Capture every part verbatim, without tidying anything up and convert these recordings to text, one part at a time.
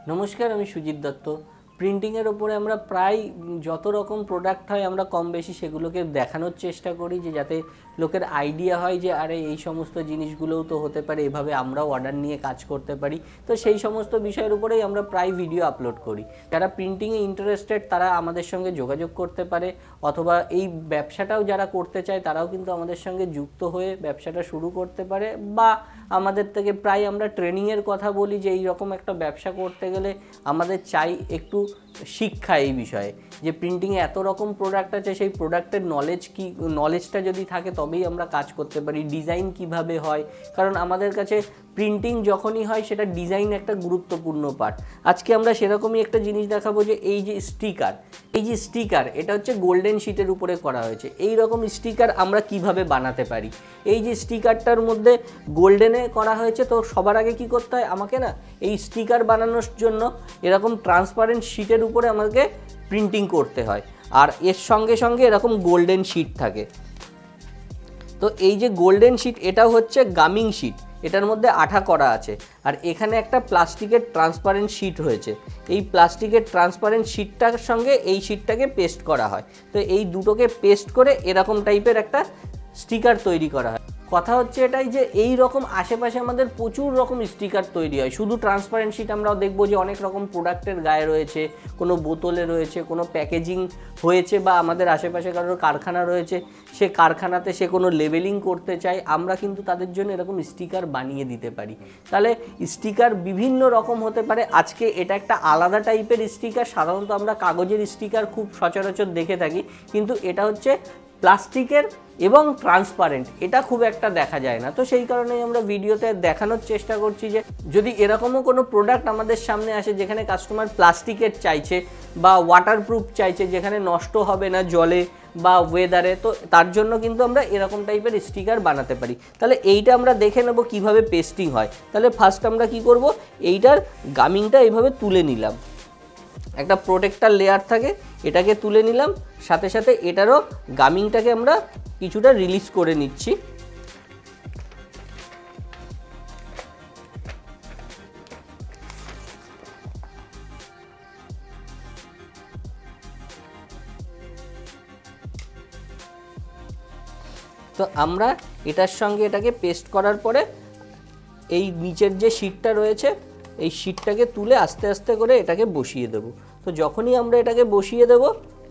नमस्कार आमी सुजित दत्त। प्रिंटिंगের উপরে আমরা প্রায় যত রকম প্রোডাক্ট হয় আমরা কম বেশি সেগুলোকে দেখানোর চেষ্টা করি যে যাতে লোকের আইডিয়া হয় যে আরে এই সমস্ত জিনিসগুলোও তো হতে পারে, এভাবে আমরাও অর্ডার নিয়ে কাজ করতে পারি। তো সেই সমস্ত বিষয়ের উপরেই আমরা প্রায় ভিডিও আপলোড করি। যারা প্রিন্টিংয়ে ইন্টারেস্টেড তারা আমাদের সঙ্গে যোগাযোগ করতে পারে, অথবা এই ব্যবসাটাও যারা করতে চায় তারাও কিন্তু আমাদের সঙ্গে যুক্ত হয়ে ব্যবসাটা শুরু করতে পারে। বা আমাদের থেকে প্রায় আমরা ট্রেনিংয়ের কথা বলি যে এই রকম একটা ব্যবসা করতে গেলে আমাদের চাই একটু শিক্ষা এই বিষয়ে, যে প্রিন্টিংয়ে এত রকম প্রোডাক্ট আছে, সেই প্রোডাক্টের নলেজ কি, নলেজটা যদি থাকে তবেই আমরা কাজ করতে পারি। ডিজাইন কিভাবে হয়, কারণ আমাদের কাছে প্রিন্টিং যখনই হয় সেটা ডিজাইন একটা গুরুত্বপূর্ণ পার্ট। আজকে আমরা সেরকমই একটা জিনিস দেখাবো যে এই যে স্টিকার, এই যে স্টিকার এটা হচ্ছে গোল্ডেন শিটের উপরে করা হয়েছে। এই রকম স্টিকার আমরা কিভাবে বানাতে পারি। এই যে স্টিকারটার মধ্যে গোল্ডেনে করা হয়েছে, তো সবার আগে কি করতে হয়, আমাকে না এই স্টিকার বানানোর জন্য এরকম ট্রান্সপারেন্ট শিটের উপরে আমাকে প্রিন্টিং করতে হয়, আর এর সঙ্গে সঙ্গে এরকম গোল্ডেন শিট থাকে। তো এই যে গোল্ডেন শিট এটা হচ্ছে গামিং শিট, এটার মধ্যে আঠা করা আছে, আর এখানে একটা প্লাস্টিকের ট্রান্সপারেন্ট শিট হয়েছে। এই প্লাস্টিকের ট্রান্সপারেন্ট শিটটার সঙ্গে এই শিটটাকে পেস্ট করা হয়। তো এই দুটোকে পেস্ট করে এরকম টাইপের একটা স্টিকার তৈরি করা হয়। কথা হচ্ছে এটাই যে এই রকম আশেপাশে আমাদের প্রচুর রকম স্টিকার তৈরি হয়। শুধু ট্রান্সপারেন্ট শিট আমরাও দেখবো যে অনেক রকম প্রোডাক্টের গায়ে রয়েছে, কোনো বোতলে রয়েছে, কোনো প্যাকেজিং হয়েছে, বা আমাদের আশেপাশে কারোর কারখানা রয়েছে, সে কারখানাতে সে কোনো লেবেলিং করতে চায়, আমরা কিন্তু তাদের জন্য এরকম স্টিকার বানিয়ে দিতে পারি। তাহলে স্টিকার বিভিন্ন রকম হতে পারে। আজকে এটা একটা আলাদা টাইপের স্টিকার। সাধারণত আমরা কাগজের স্টিকার খুব সচরাচর দেখে থাকি, কিন্তু এটা হচ্ছে প্লাস্টিকের এবং ট্রান্সপারেন্ট, এটা খুব একটা দেখা যায় না। তো সেই কারণেই আমরা ভিডিওতে দেখানোর চেষ্টা করছি যে যদি এরকমও কোনো প্রোডাক্ট আমাদের সামনে আসে যেখানে কাস্টমার প্লাস্টিকের চাইছে বা ওয়াটারপ্রুফ চাইছে, যেখানে নষ্ট হবে না জলে বা ওয়েদারে, তো তার জন্য কিন্তু আমরা এরকম টাইপের স্টিকার বানাতে পারি। তাহলে এইটা আমরা দেখে নেব কিভাবে পেস্টিং হয়। তাহলে ফার্স্ট আমরা কি করব, এইটার গামিংটা এইভাবে তুলে নিলাম, একটা প্রোটেক্টার লেয়ার থাকে, এটাকে তুলে নিলাম, সাথে সাথে এটারও গামিংটাকে আমরা কিছুটা রিলিজ করে নিচ্ছি। তো আমরা এটার সঙ্গে এটাকে পেস্ট করার পরে এই নিচের যে শিটটা রয়েছে এই শিটটাকে তুলে আস্তে আস্তে করে এটাকে বসিয়ে দেব। তো যখনই আমরা এটাকে বসিয়ে দেব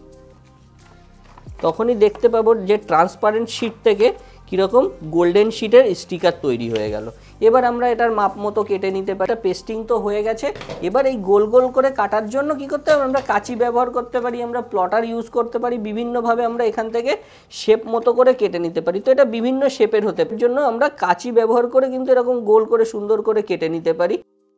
তখনই দেখতে পাবো যে ট্রান্সপারেন্ট শিট থেকে কীরকম গোল্ডেন শিটের স্টিকার তৈরি হয়ে গেল। এবার আমরা এটার মাপ মতো কেটে নিতে পারি। পেস্টিং তো হয়ে গেছে, এবার এই গোল গোল করে কাটার জন্য কি করতে হবে, আমরা কাঁচি ব্যবহার করতে পারি, আমরা প্লটার ইউজ করতে পারি, বিভিন্নভাবে আমরা এখান থেকে শেপ মতো করে কেটে নিতে পারি। তো এটা বিভিন্ন শেপের হতে পারে, জন্য আমরা কাঁচি ব্যবহার করে কিন্তু এরকম গোল করে সুন্দর করে কেটে নিতে পারি।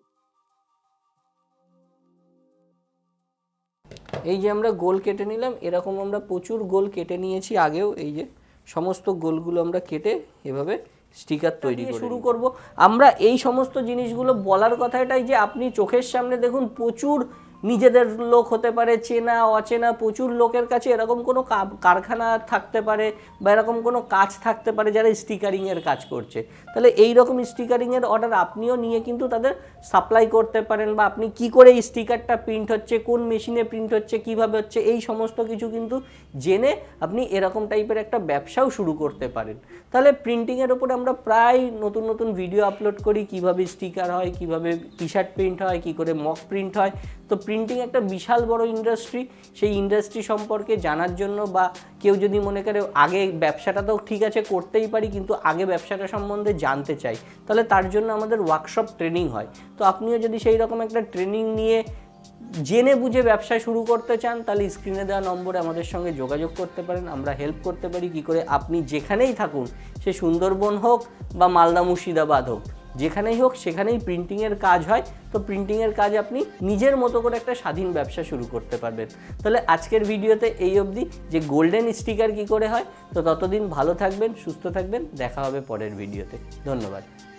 এই যে আমরা গোল কেটে নিলাম, এরকম আমরা প্রচুর গোল কেটে নিয়েছি আগেও। এই যে সমস্ত গোলগুলো আমরা কেটে এভাবে স্টিকার তৈরি করে শুরু করব। আমরা এই সমস্ত জিনিসগুলো বলার কথা এটাই যে আপনি চোখের সামনে দেখুন প্রচুর নিজেদের লোক হতে পারে, চেনা অচেনা প্রচুর লোকের কাছে এরকম কোনো কারখানা থাকতে পারে বা এরকম কোনো কাজ থাকতে পারে যারা স্টিকারিংয়ের কাজ করছে। তাহলে এই রকম স্টিকারিংয়ের অর্ডার আপনিও নিয়ে কিন্তু তাদের সাপ্লাই করতে পারেন, বা আপনি কি করে এই স্টিকারটা প্রিন্ট হচ্ছে, কোন মেশিনে প্রিন্ট হচ্ছে, কিভাবে হচ্ছে, এই সমস্ত কিছু কিন্তু জেনে আপনি এরকম টাইপের একটা ব্যবসাও শুরু করতে পারেন। তাহলে প্রিন্টিংয়ের ওপর আমরা প্রায় নতুন নতুন ভিডিও আপলোড করি, কিভাবে স্টিকার হয়, কিভাবে টি শার্ট প্রিন্ট হয়, কি করে মক প্রিন্ট হয়। তো প্রিন্টিং একটা বিশাল বড় ইন্ডাস্ট্রি। সেই ইন্ডাস্ট্রি সম্পর্কে জানার জন্য, বা কেউ যদি মনে করে আগে ব্যবসাটা তো ঠিক আছে করতেই পারি কিন্তু আগে ব্যবসাটা সম্বন্ধে জানতে চাই, তাহলে তার জন্য আমাদের ওয়ার্কশপ ট্রেনিং হয়। তো আপনিও যদি সেই রকম একটা ট্রেনিং নিয়ে জেনে বুঝে ব্যবসা শুরু করতে চান, তাহলে স্ক্রিনে দেওয়া নম্বরে আমাদের সঙ্গে যোগাযোগ করতে পারেন। আমরা হেল্প করতে পারি কি করে আপনি যেখানেই থাকুন, সে সুন্দরবন হোক বা মালদা মুর্শিদাবাদ হোক, যেখানেই হোক সেখানেই প্রিন্টিংয়ের কাজ হয়। তো প্রিন্টিংয়ের কাজ আপনি নিজের মতো করে একটা স্বাধীন ব্যবসা শুরু করতে পারবেন। তাহলে আজকের ভিডিওতে এই অবধি যে গোল্ডেন স্টিকার কি করে হয়। তো ততদিন ভালো থাকবেন, সুস্থ থাকবেন, দেখা হবে পরের ভিডিওতে। ধন্যবাদ।